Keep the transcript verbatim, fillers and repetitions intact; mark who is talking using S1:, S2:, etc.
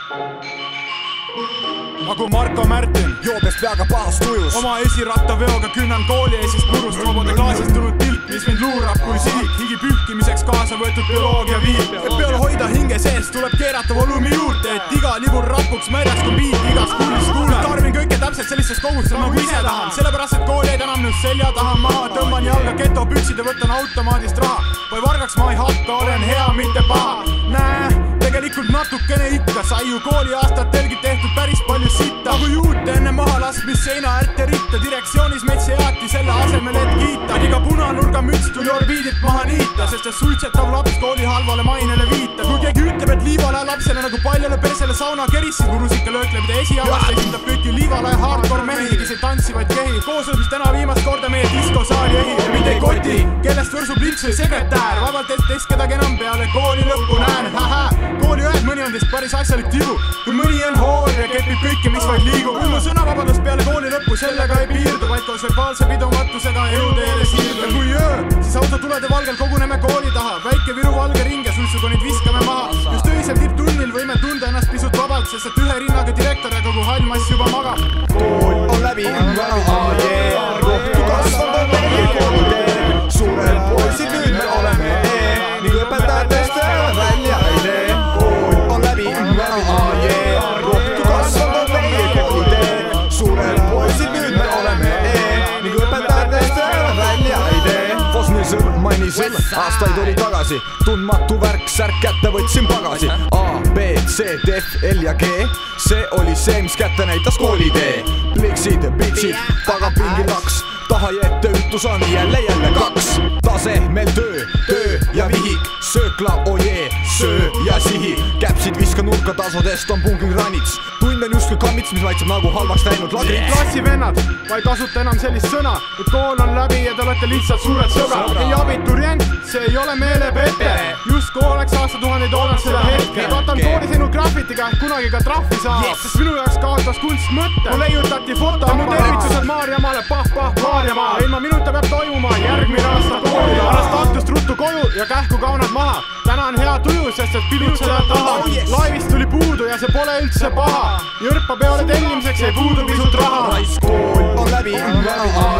S1: nagu Marko Märtin,
S2: joobes peaga pahast tujus.
S1: Oma esirattaveoga künnan kooli eesist purust, robode klaasist tulnud pilk, mis mind luurab kui sihik. Higi pühkimiseks kaasa võetud bioloogia viib. Et peal hoida hinge sees, tuleb keerata volumi juurde, et iga libur rapuks märjaks kui biit igas kuulist kuulen. Tarbin kõike täpselt sellistes kogustes nagu ise tahan, sellepärast et kool jäid enam nüüd selja taha maha. Tõmban jalga geto püksid ja võtan automaadist raha. Või vargaks ma ei hakka, olen hea, mitte paha. Nää, tegelikult natukene ikka, sai ju kooli aastatelgi tehtud päris palju sitta. Nagu juute enne maha laskmist seina äärte ritta, direktsioonis meid seati selle asemel, et kiita. Iga punanurga müts tuli orbiidilt maha niita, sest et suitsetav laps kooli halvale mainele viitab. Kui keegi ütleb, et liivale lapsele nagu paljale persele sauna kerissid, kui rusika löökleb ja esialast esindab kõiki liivale ja hardcore mehi, kes ei tantsivaid kehi. Kooslemist täna viimast korda meie diskosaali ehi ja mitte ei koti, kellest võrsub links või sekretär. Vabalt et teist kedagi enam peale kooli lõppu näen. Kooli ühed mõni on teist päris asjalik tibu, kui mõni on hool ja kepib kõike, mis vaid liigub. Kui mu sõnavabadust peale kooli lõppu sellega ei piirdu, vaid koos verbaalse pidumatusega jõuteele siirdu. Ja kui öö, siis autotulede valgel koguneme kooli taha, väike Viru valge ring ja suitsukonid viskame maha. Just öisel tipptunnil võime tunda ennast pisut vabalt, sest et ühe rinnaga direktor ja kogu hall mass juba magab.
S2: Kool on läbi, rohtu kasvab on meie koolitee. Suured poisid nüüd me oleme e, ning õpetajatest välja ei tee. Kool on läbi, rohtu kasvab on meie koolitee. Suured poisid nüüd me oleme e, ning õpetajatest välja ei tee. Fosnisõr, mainisõr, aastaid oli tagasi, tundmatu värk, särk kätte võtsin pagasi. A, B, C, D, F, L ja G, see oli see, mis kätte näitas koolitee. Pliksid, bitsid, tagapingil laks, taha jätte ütus on jälle jälle kaks. Tase meil töö, töö ja vihik, söökla, ojee, söö ja sihi. Käpsid viska nurka tasodest on pungil granits, tund on justkui kammits, mis maitseb nagu halvaks läinud lagrits.
S1: Klassivennad, ma ei kasuta enam sellist sõna, et kool on läbi ja te olete lihtsalt suured sõbrad. Ei abiturient, see ei ole meelepete, justkui oleks aastatuhandeid oodanud seda hetke. Katan kooli sinu graffitiga, et kunagi ka trahvi saab, sest minu jaoks kaotas kunst mõtte. Mu leiutati foto, mu tervitused Maarjamaale, pah, pah, Maarjamaa. Ilma minuta peab toimuma järgmine aasta kooli. Pärast tahtust ruttu koju ja kähku kaunad maha. Täna on hea tuju, sest et pidutseda taha. Laivist tuli puudu ja see pole üldse paha. Jõrpa peole tellimiseks ei puudu pisut raha.
S2: Kool on läbi,